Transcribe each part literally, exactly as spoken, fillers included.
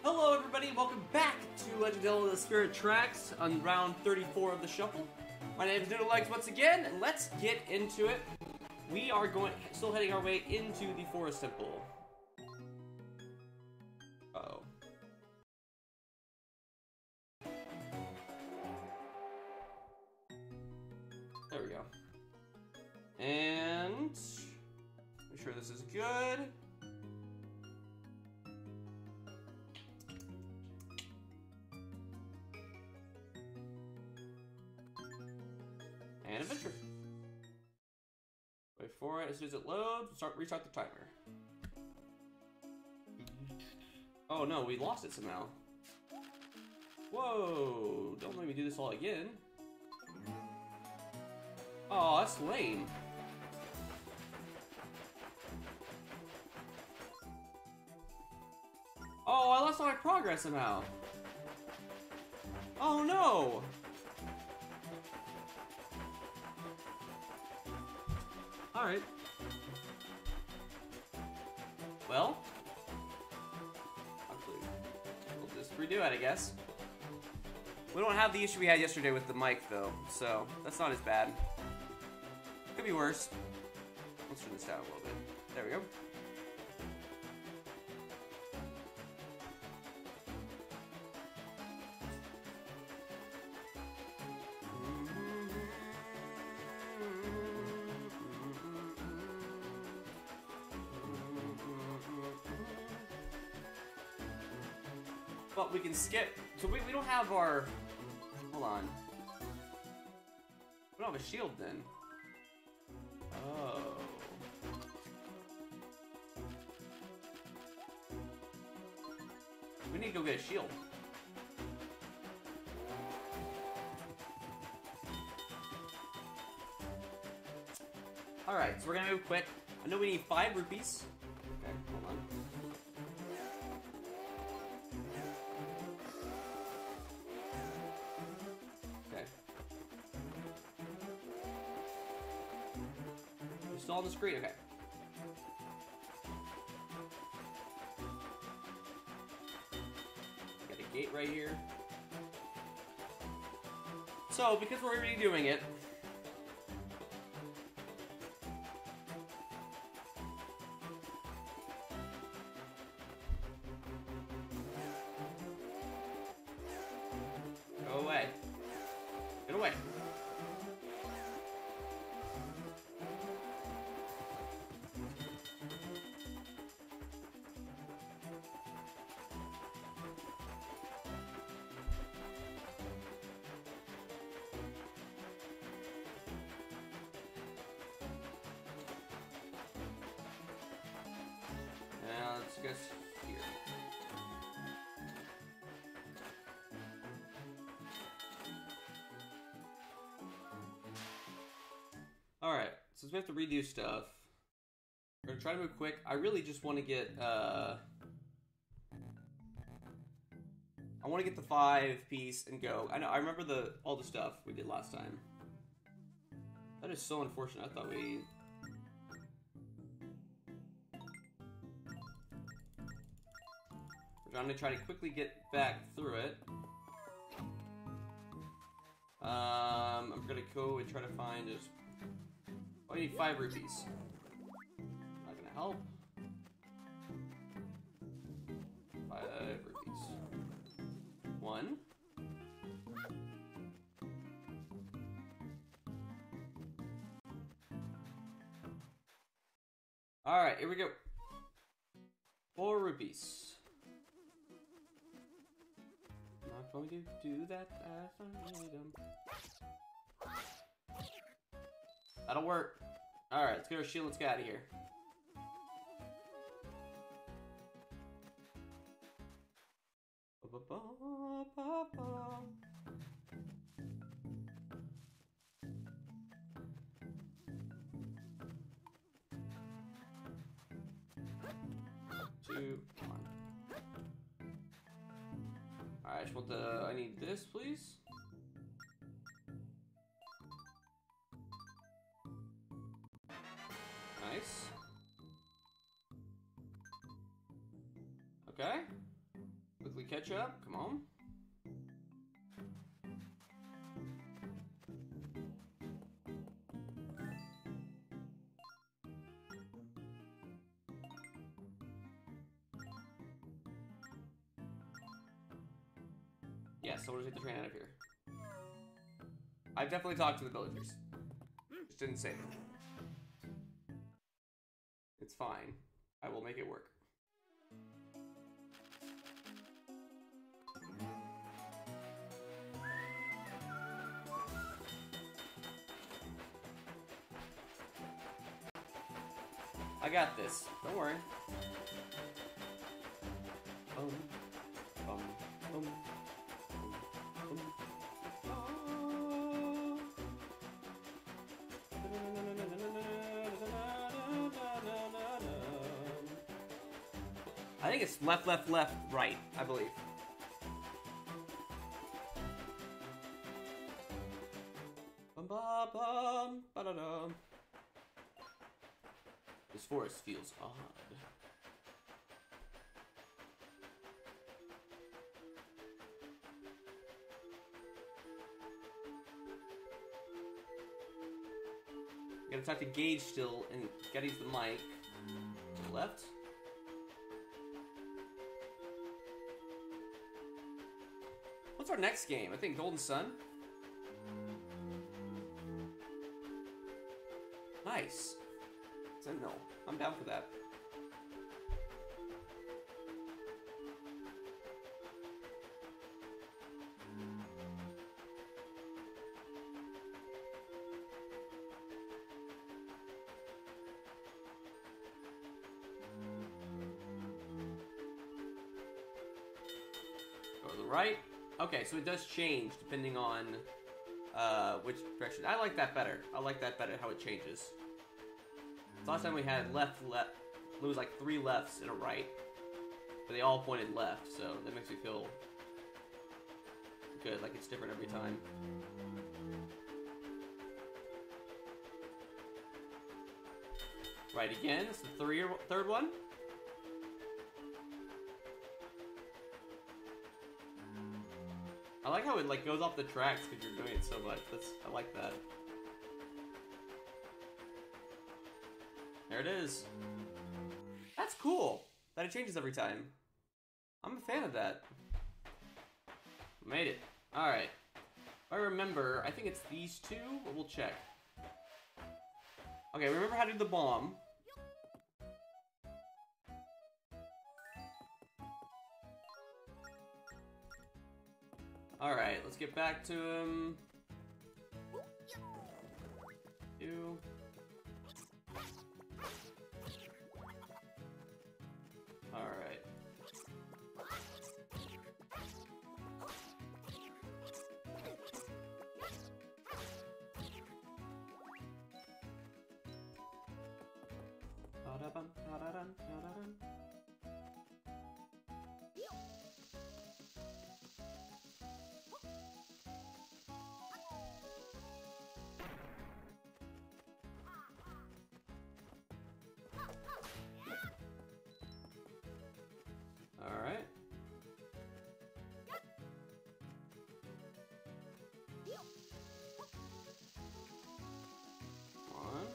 Hello everybody, welcome back to Legend of Zelda The Spirit Tracks on round thirty-four of the Shuffle. My name is Noodle Legs once again, and let's get into it. We are going, still heading our way into the Forest Temple. Uh-oh. There we go. And make sure this is good. And adventure. Wait for it. As soon as it loads, start restart the timer. Oh no, we lost it somehow. Whoa! Don't let me do this all again. Oh, that's lame. Oh, I lost all my progress somehow. Oh no! Alright. Well, actually, we'll just redo it, I guess. We don't have the issue we had yesterday with the mic, though, so that's not as bad. Could be worse. Let's turn this down a little bit. There we go. But we can skip. So we, we don't have our... Hold on. We don't have a shield then. Oh. We need to go get a shield. Alright, so we're gonna move quick. I know we need five rupees. Okay, hold on. Still on the screen? Okay. Got a gate right here. So, because we're already doing it, go away. Get away. Now let's go here. Alright, since we have to redo stuff, we're gonna try to move quick. I really just want to get, uh... I want to get the five piece and go. I know, I remember the all the stuff we did last time. That is so unfortunate. I thought we... I'm gonna try to quickly get back through it. Um, I'm gonna go and try to find just... Oh, I need five rupees. Not gonna help. Five rupees. One. Alright, here we go. Four rupees. Not going to do that as I need them. That'll work. Alright, let's get our shield, let's get out of here. Ba -ba -ba -ba -ba. Two, one. Alright, I just want the... I need this, please. Nice. Okay. Quickly catch up. Come on. Yeah, someone take the train out of here. I've definitely talked to the villagers. Just didn't say them. It's fine. I will make it work. I got this. Don't worry. Boom. Boom. Boom. I think it's left, left, left, right, I believe. Bum ba bum ba da dum. This forest feels odd. Gotta talk to Gage still, and gotta use the mic. To the left. What's our next game? I think Golden Sun. Nice. Sentinel. I'm down for that. Go to the right. Okay, so it does change depending on uh, which direction. I like that better. I like that better, how it changes. So last time we had left, left. There was like three lefts and a right. But they all pointed left, so that makes me feel good, like it's different every time. Right again, it's the three, third one. I like how it like goes off the tracks because you're doing it so much. That's I like that. There it is. That's cool. That it changes every time. I'm a fan of that. Made it. Alright. If I remember, I think it's these two, but we'll check. Okay, remember how to do the bomb. Alright, let's get back to him. Two. Alright. Da-da-bum, da-da-dum, da-da-dum. Alright. One.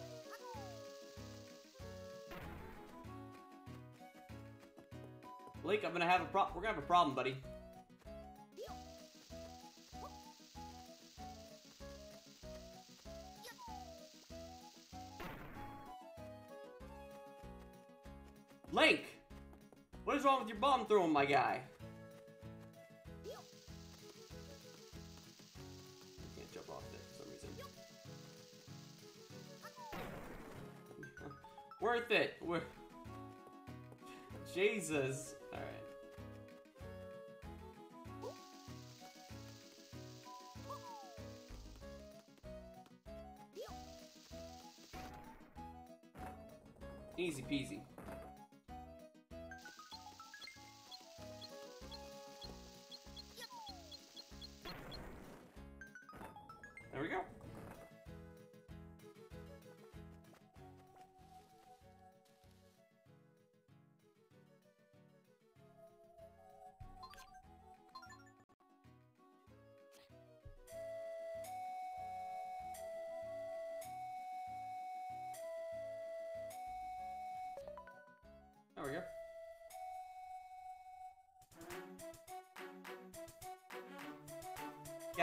Blake, I'm gonna have a pro- we're gonna have a problem, buddy. Link! What is wrong with your bomb throwing, my guy? I can't jump off there for some reason. Worth it! We're... Jesus! Alright. Easy peasy. There we go.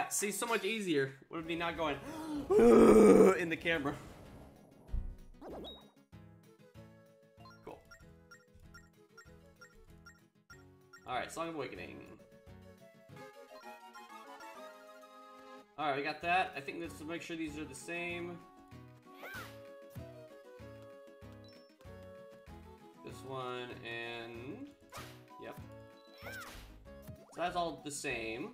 Yeah, see, so much easier. Would be not going in the camera. Cool. Alright, Song of Awakening. Alright, we got that. I think let's make sure these are the same. This one and... Yep. So that's all the same.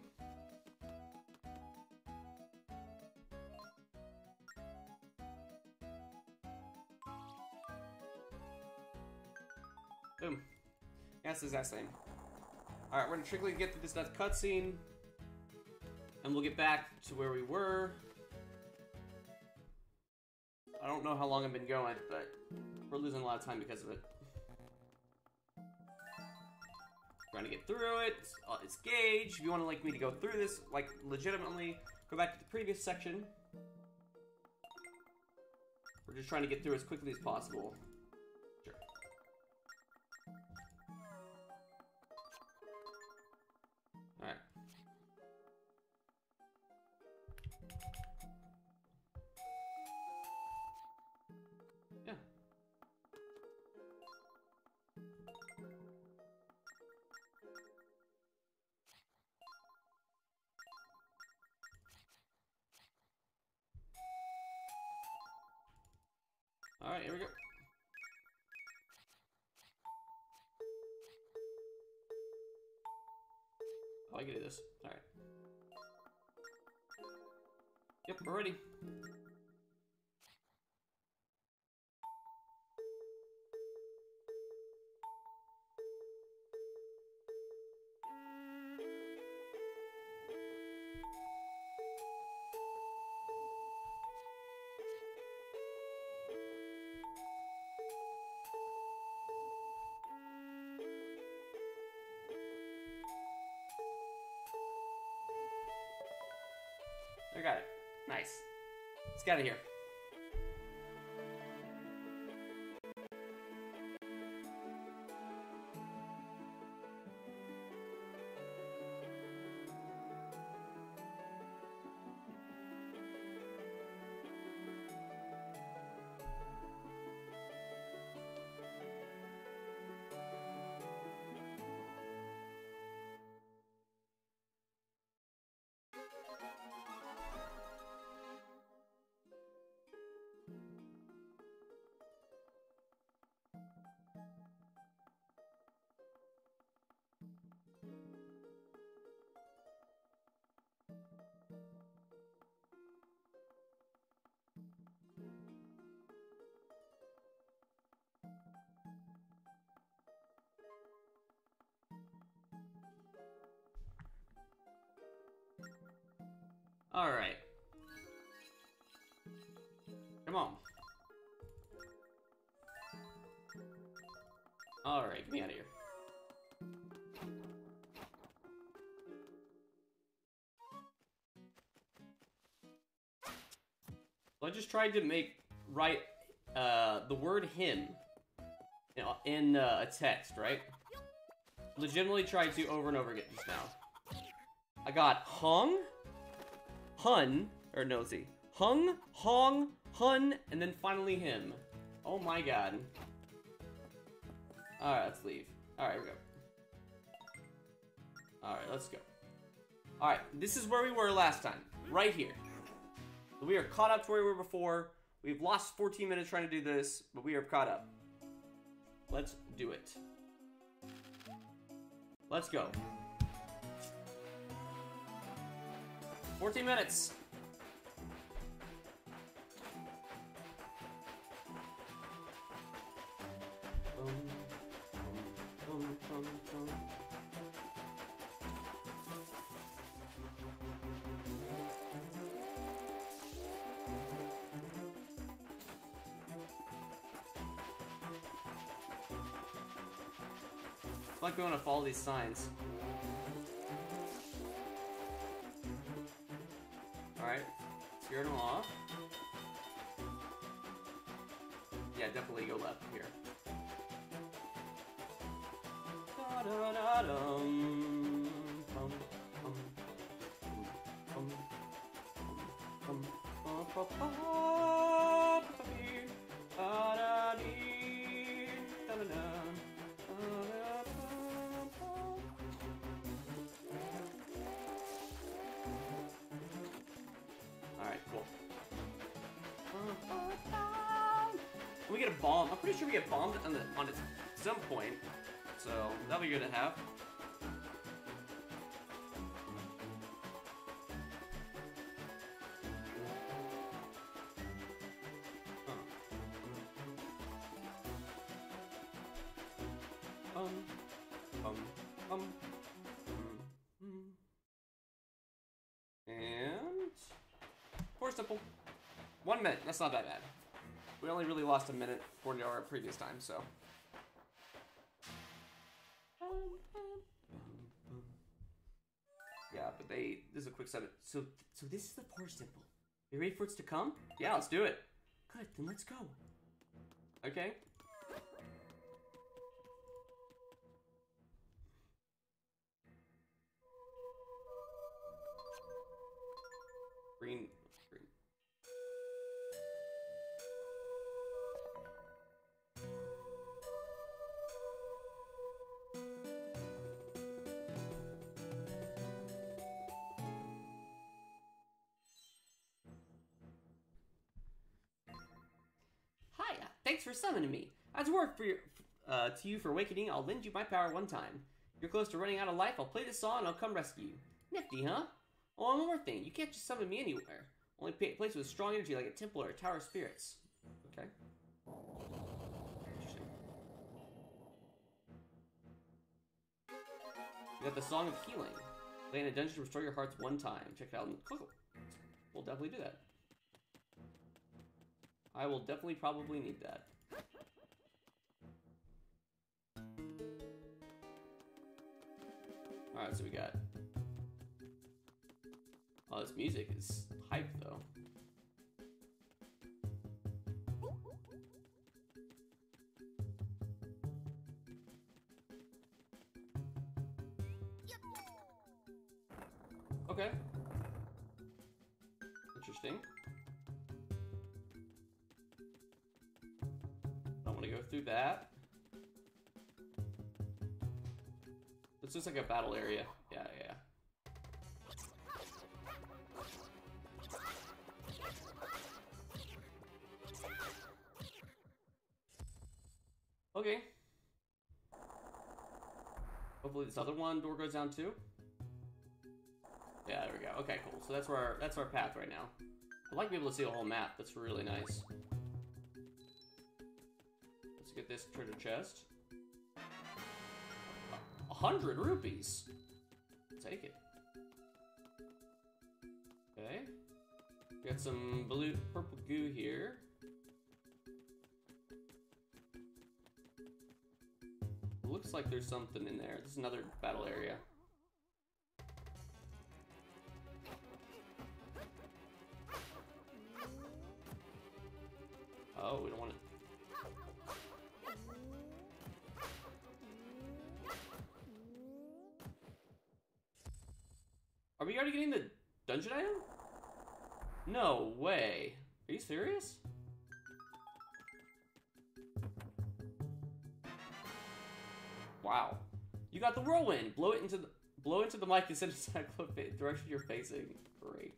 Boom. Yeah, it's the exact same. Alright, we're gonna quickly get through this next cutscene. And we'll get back to where we were. I don't know how long I've been going, but we're losing a lot of time because of it. Trying to get through it. It's, uh, it's Gage. If you want to like me to go through this, like legitimately, go back to the previous section. We're just trying to get through as quickly as possible. Sure. Alright. Yeah. Alright, here we go. Oh, I can do this. Alright. Yep, we're ready. I got it. Nice. Let's get out of here. Alright. Come on. Alright, get me out of here. So I just tried to make, write, uh, the word him, you know, in uh, a text, right? Legitimately tried to over and over again just now. I got hung, hun, or no, let's see, hung, hong, hun, and then finally him. Oh my god. Alright, let's leave. Alright, here we go. Alright, let's go. Alright, this is where we were last time. Right here. We are caught up to where we were before. We've lost fourteen minutes trying to do this, but we are caught up. Let's do it. Let's go. fourteen minutes. Um, um, um, um, um. I like going to follow these signs. Alright, scared them off. Yeah, definitely go left here. Da -da -da -dum. Bum, bum, bum, bum. get a bomb. I'm pretty sure we get bombed on the on it at some point. So that'll be good to have. Um, um, um, mm, mm. And four simple. One minute. That's not that bad. We only really lost a minute according to our previous time, so. Yeah, but they. This is a quick seven. So, so this is the four simple. You ready for it to come? Yeah, let's do it. Good. Then let's go. Okay. Green, green. Hiya, thanks for summoning me. As a work for your, uh, to you for awakening, I'll lend you my power one time. You're close to running out of life, I'll play this song and I'll come rescue you. Nifty, huh? Oh, one more thing. You can't just summon me anywhere. Only place with strong energy like a temple or a tower of spirits. Okay. Interesting. You got the Song of Healing. Play in a dungeon to restore your hearts one time. Check it out. Cool. We'll definitely do that. I will definitely probably need that. Alright, so we got... Oh, this music is hype, though. Okay. Interesting. Don't want to go through that. It's just like a battle area. Yeah, yeah. Okay. Hopefully this other one door goes down too. Yeah, there we go. Okay, cool. So that's where our, that's our path right now. I'd like to be able to see the whole map. That's really nice. Let's get this treasure chest. A hundred rupees. Take it. Okay. We got some blue, purple goo here. Looks like there's something in there. This is another battle area. Oh, we don't want to... Are we already getting the dungeon item? No way. Are you serious? Wow. You got the whirlwind. Blow it into the blow into the mic and send it to the direction you're facing. Great.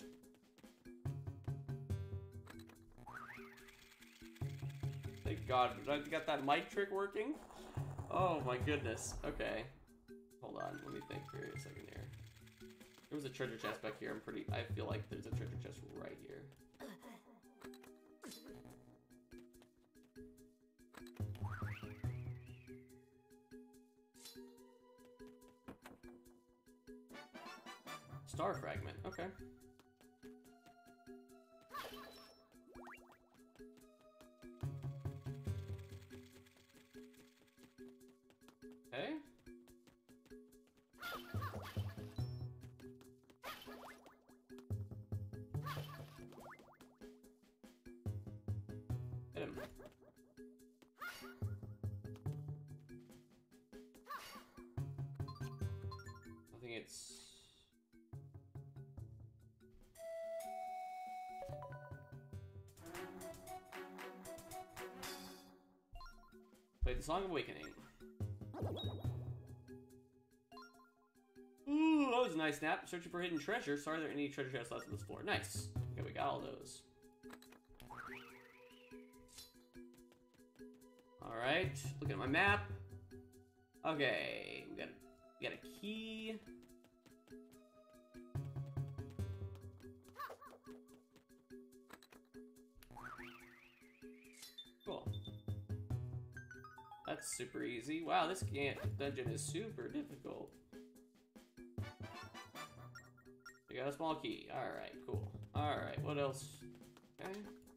Thank God. I got that mic trick working. Oh my goodness. Okay. Hold on. Let me think for a second here. There was a treasure chest back here. I'm pretty I feel like there's a treasure chest right here. Star fragment, okay. Okay. Hit him. I think it's... Play the Song of Awakening. Ooh, that was a nice nap. Searching for hidden treasure. Sorry there are any treasure chests left on this floor. Nice. Okay, we got all those. Alright, looking at my map. Okay, we got, we got a key. Cool. That's super easy. Wow, this dungeon is super difficult. We got a small key. Alright, cool. Alright, what else? Okay.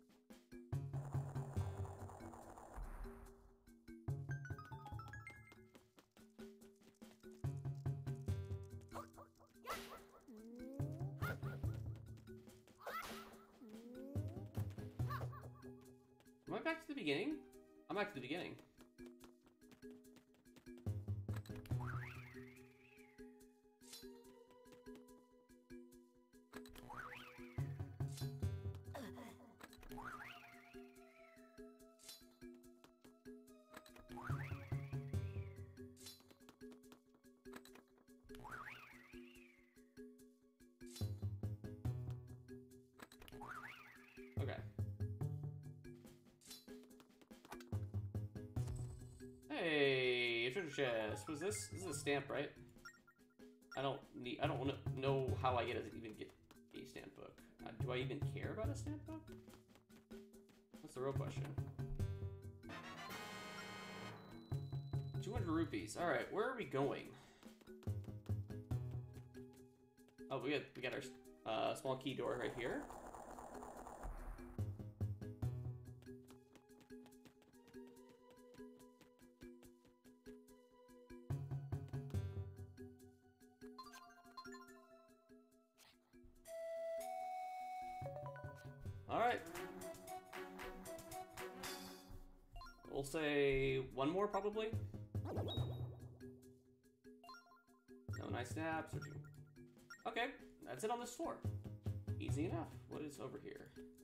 Am I back to the beginning? I'm back to the beginning. Okay. Hey, a treasure chest. Was this? This is a stamp, right? I don't need. I don't want to know how I get it. Even get a stamp book. Uh, do I even care about a stamp book? That's the real question. two hundred rupees. All right, where are we going? Oh, we got we got our uh, small key door right here. Alright. We'll say one more, probably. No nice snaps. Okay, that's it on this floor. Easy enough. What is over here?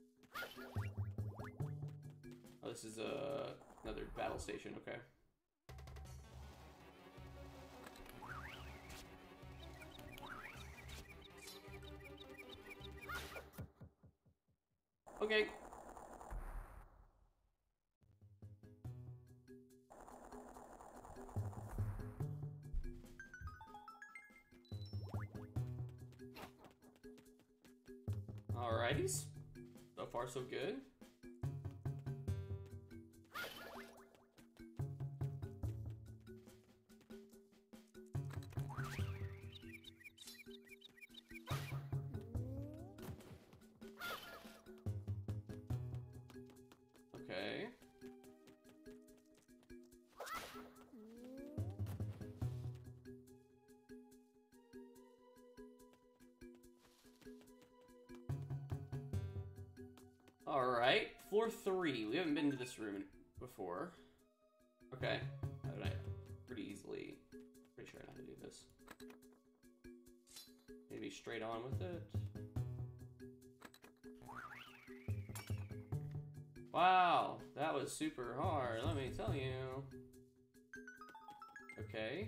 Oh, this is uh, another battle station, okay. Okay. Alrighties. So far, so good. Okay. Alright, floor three. We haven't been to this room before. Okay. I pretty easily. Pretty sure I know how to do this. Maybe straight on with it. Wow, that was super hard, let me tell you. Okay.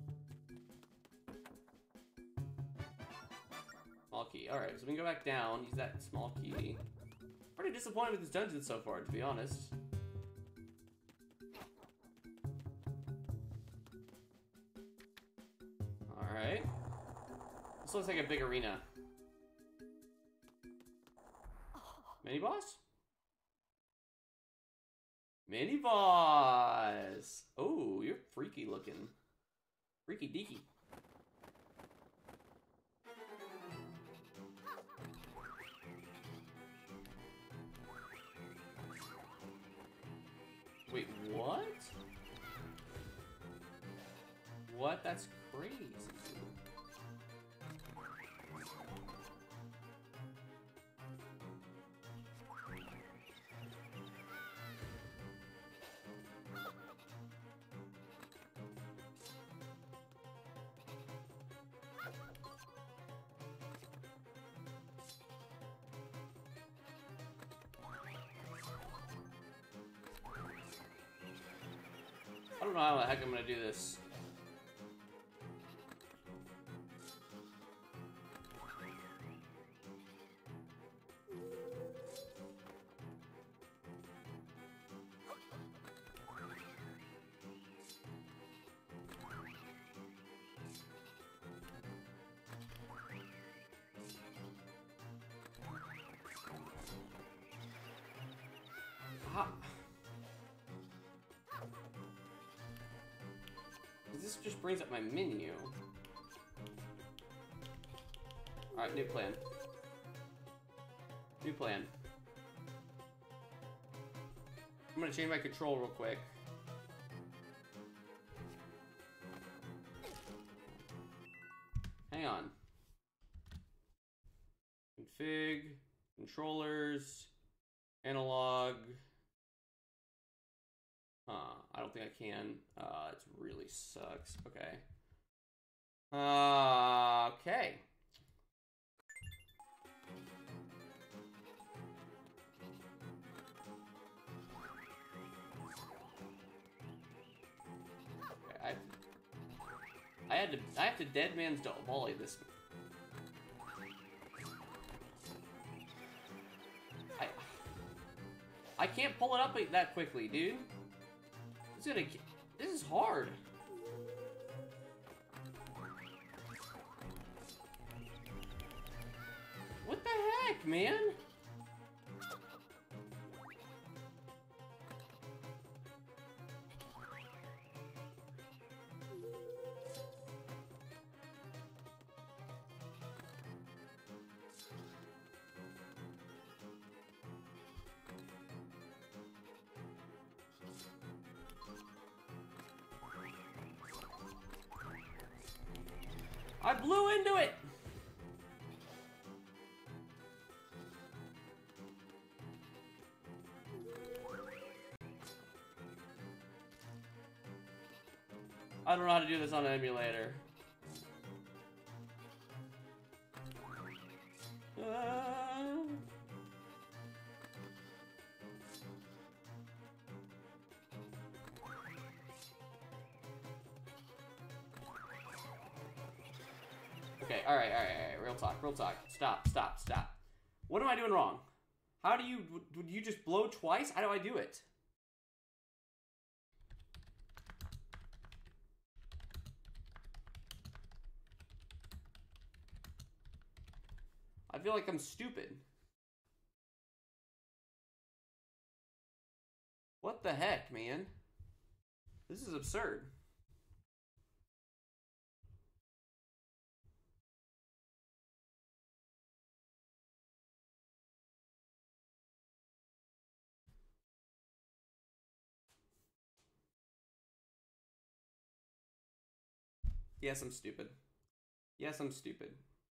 Small key. Alright, so we can go back down, use that small key. Pretty disappointed with this dungeon so far, to be honest. Alright. This looks like a big arena. Mini boss? Mini boss! Oh, you're freaky looking. Freaky deaky. Wait, what? What? That's crazy. I don't know how the heck I'm gonna do this. How? This just brings up my menu. Alright, new plan. New plan. I'm gonna change my control real quick. Hang on. Config, controllers, analog. Huh, I don't think I can. Uh, it really sucks. Okay. Uh, okay. I, I had to, I have to dead man's volley this. I, I can't pull it up that quickly, dude. It's gonna, this is hard. What the heck, man? I blew into it! I don't know how to do this on an emulator. Uh... Okay, alright, alright, alright, real talk, real talk. Stop, stop, stop. What am I doing wrong? How do you, would you just blow twice? How do I do it? I feel like I'm stupid. What the heck, man? This is absurd. Yes, I'm stupid. Yes, I'm stupid.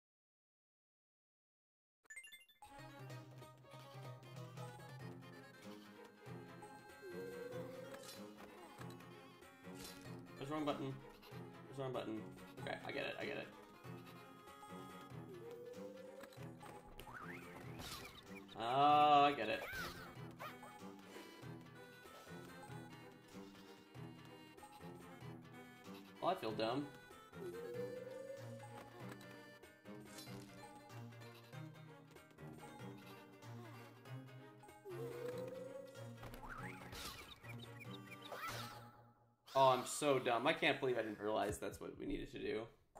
What's the wrong button? What's the wrong button? Okay, I get it, I get it. Oh, I get it. Oh, I feel dumb. Oh, I'm so dumb. I can't believe I didn't realize that's what we needed to do.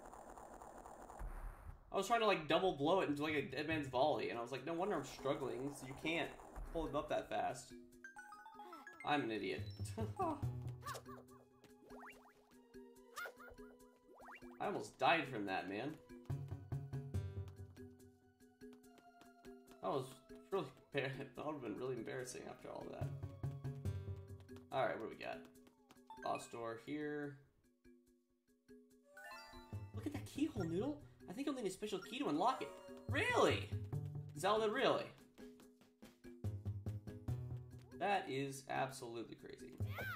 I was trying to like double blow it into like a dead man's volley, and I was like, no wonder I'm struggling, so you can't pull it up that fast. I'm an idiot. I almost died from that, man. That was really bad. That would have been really embarrassing after all of that. Alright, what do we got? Boss door here. Look at that keyhole, Noodle. I think I'll need a special key to unlock it. Really? Zelda, really? That is absolutely crazy.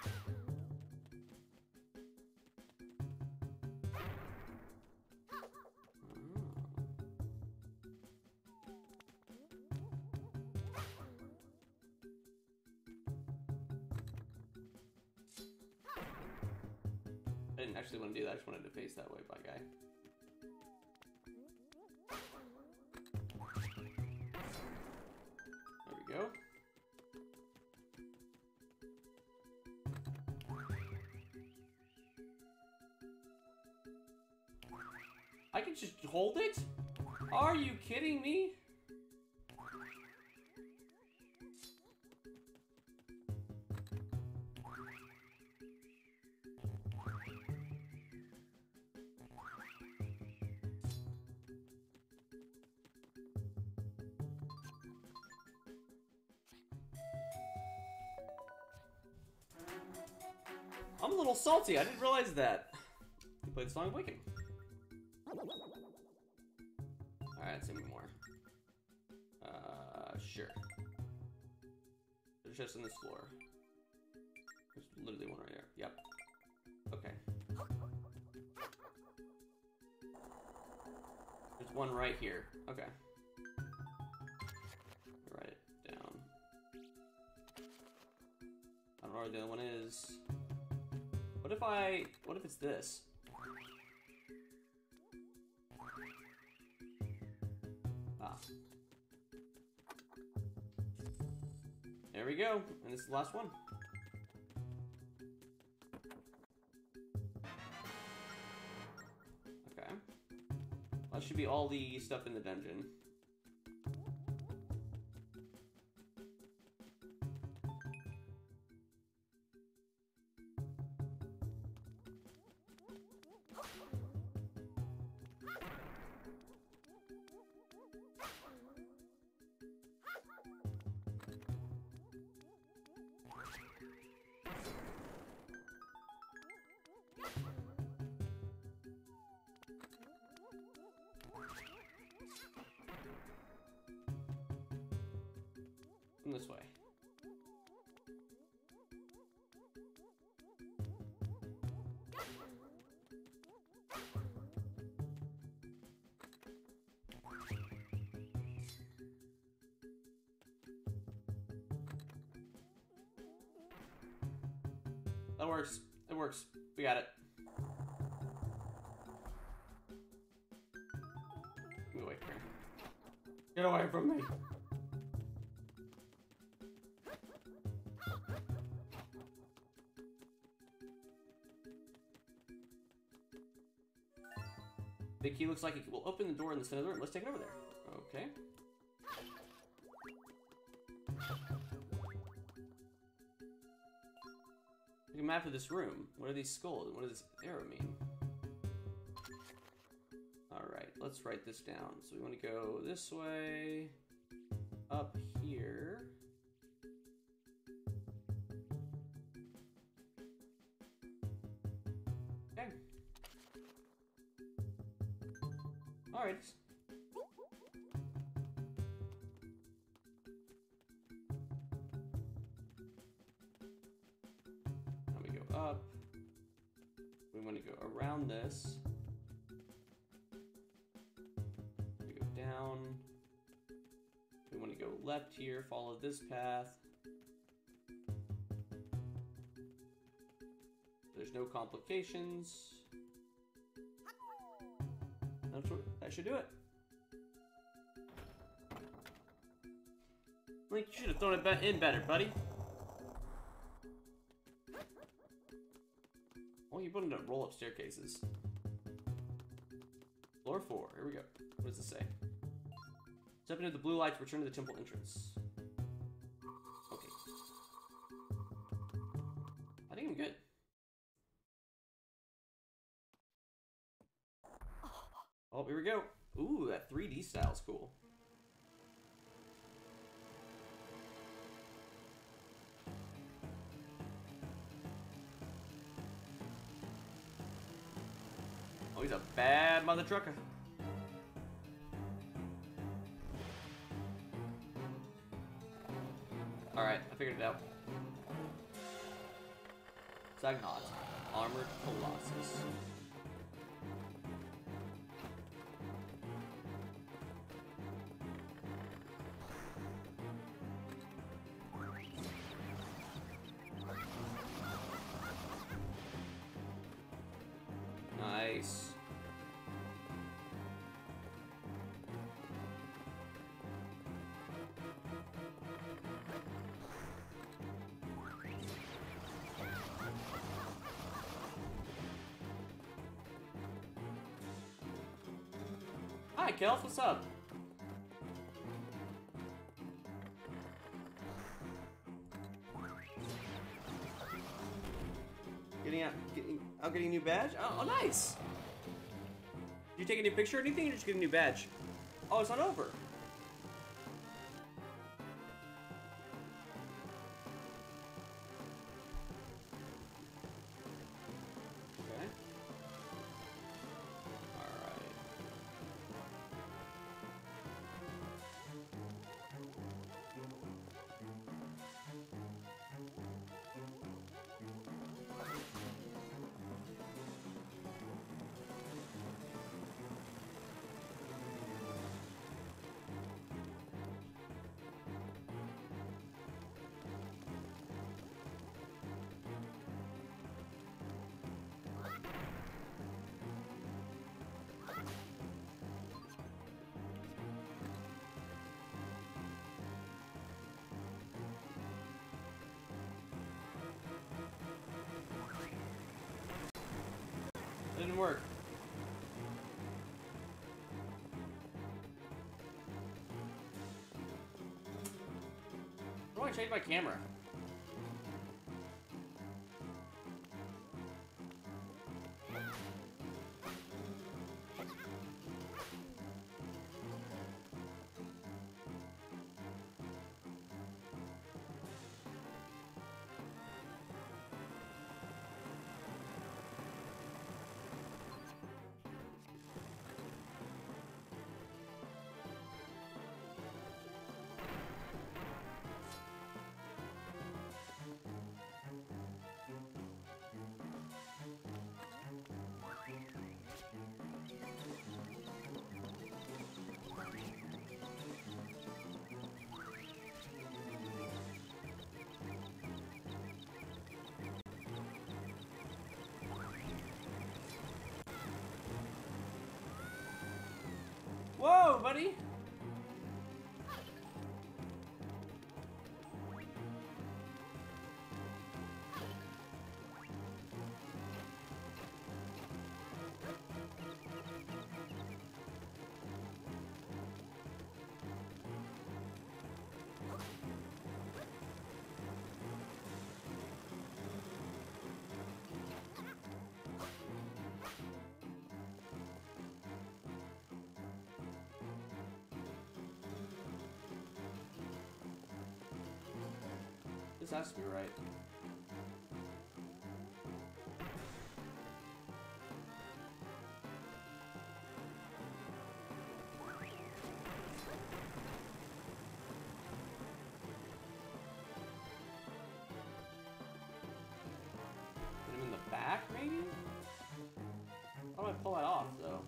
I didn't actually want to do that, I just wanted to face that way, by guy. There we go. I can just hold it? Are you kidding me? I'm a little salty. I didn't realize that. You played the Song of Awakening. Alright, let's see more. Uh, sure. There's just on this floor. There's literally one right there. Yep. Okay. There's one right here. Okay. Write it down. I don't know where the other one is. What if I... What if it's this? Ah. There we go. And this is the last one. Okay. That should be all the stuff in the dungeon. This way. That works. It works. We got it. Get away from me. Get away from me. The key looks like it will open the door in the center of the room. Let's take it over there. Okay. Take a map of this room. What are these skulls? And what does this arrow mean? Alright, let's write this down. So we want to go this way. Up here. Okay. Alright. Now we go up. We want to go around this. We go down. We want to go left here, follow this path. There's no complications. That's what, that should do it. Link, you should have thrown it in better, buddy. Oh, you put in roll-up staircases. Floor four. Here we go. What does this say? Step into the blue lights. Return to the temple entrance. Okay. I think I'm good. Oh, here we go. Ooh, that three D style's cool. Oh, he's a bad mother trucker. Alright, I figured it out. Zagnot, Armored Colossus. Nice. Hi, Kelf, what's up? Getting out, getting, out getting a new badge? Oh, oh, nice! Did you take a new picture or anything, or did you just get a new badge? Oh, it's not over. didn't work. How do I change my camera? Whoa, buddy! This has to be right. Put him in the back, maybe? How do I pull that off, though?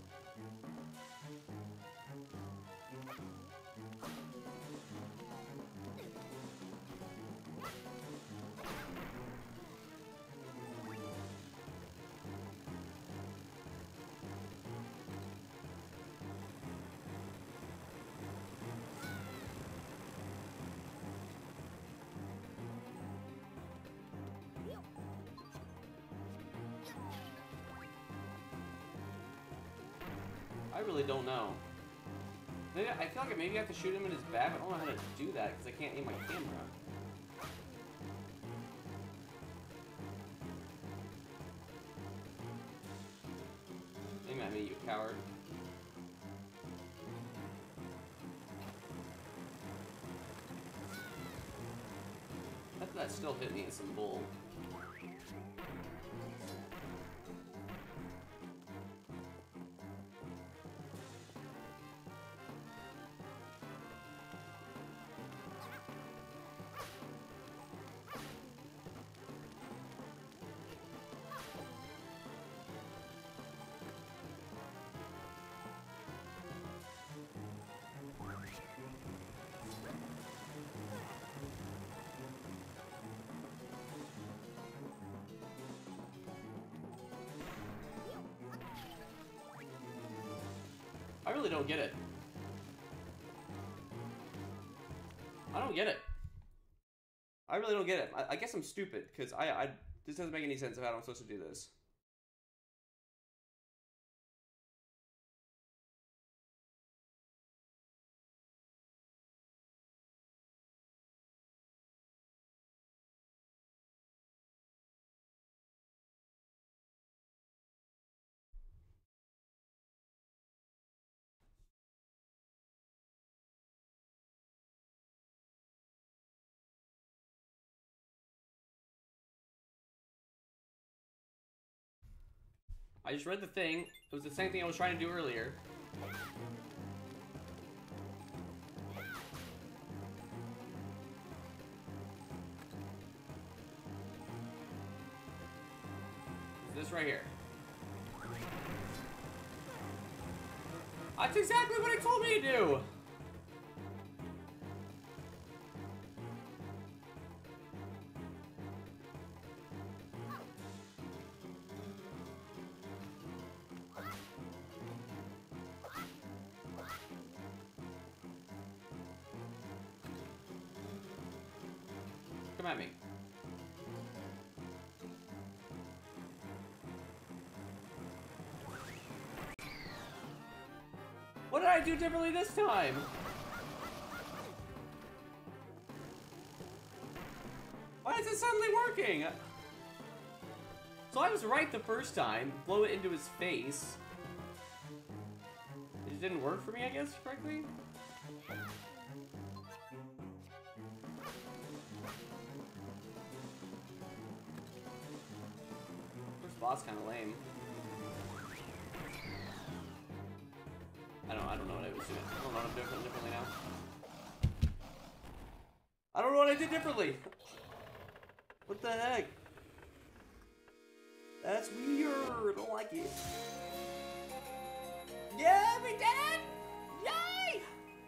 I really don't know. Maybe, I feel like maybe I have to shoot him in his back, but I don't know how to do that because I can't aim my camera. Aim at me, you coward. That, that still hit me as some bull. I really don't get it. I don't get it. I really don't get it. I, I guess I'm stupid, because I, I... This doesn't make any sense of how I'm supposed to do this. I just read the thing. It was the same thing I was trying to do earlier. It's this right here. That's exactly what it told me to do! Come at me. What did I do differently this time? Why is it suddenly working? So I was right the first time. Blow it into his face. It just didn't work for me, I guess, correctly? First boss kind of lame. I don't. I don't know what I was doing. I don't know what I'm doing differently now. I don't know what I did differently. What the heck? That's weird. I don't like it. Yeah, we did it! Yay!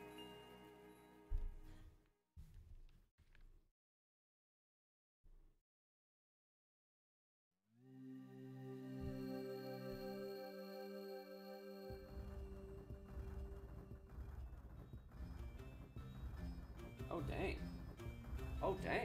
Oh, dang. Oh, dang.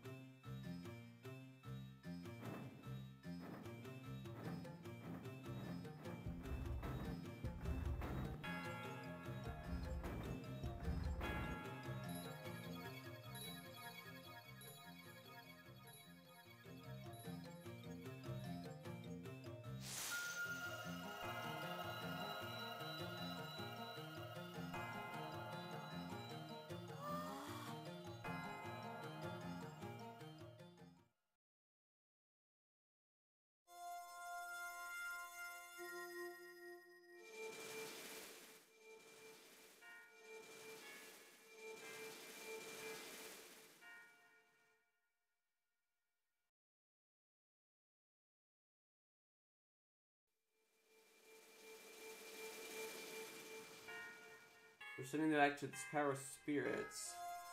We're sending it back to this power of spirits.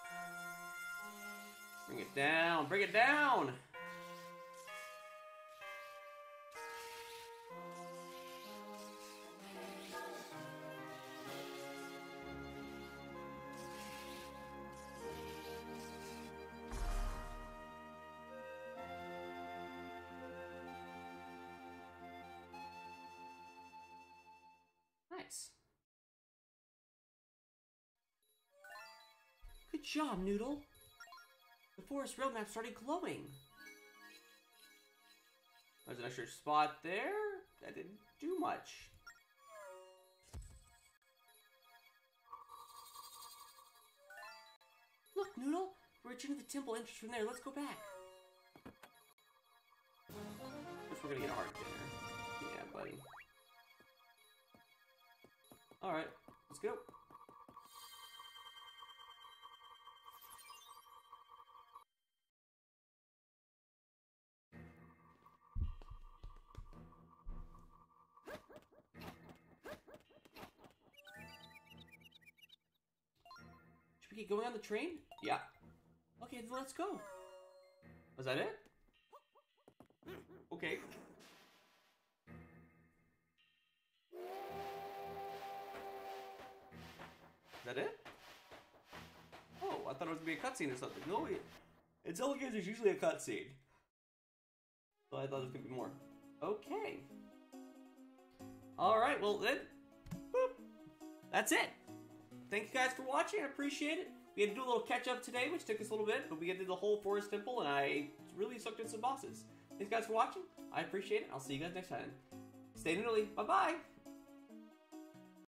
Bring it down! Bring it down! Nice. Good job, Noodle. The forest roadmap started glowing. There's an extra spot there. That didn't do much. Look, Noodle. We're returning to the temple entrance from there. Let's go back. Guess we're gonna get a heart there. Yeah, buddy. Alright, let's go. Should we get going on the train? Yeah. Okay, then let's go. Was that it? Okay. Is that it? Oh, I thought it was gonna be a cutscene or something. No, it, in Zelda games there's usually a cutscene. So I thought there was gonna be more. Okay. Alright, well then, boop. That's it. Thank you guys for watching, I appreciate it. We had to do a little catch up today, which took us a little bit, but we did the whole Forest Temple and I really sucked in some bosses. Thanks guys for watching, I appreciate it. I'll see you guys next time. Stay noodly, bye bye!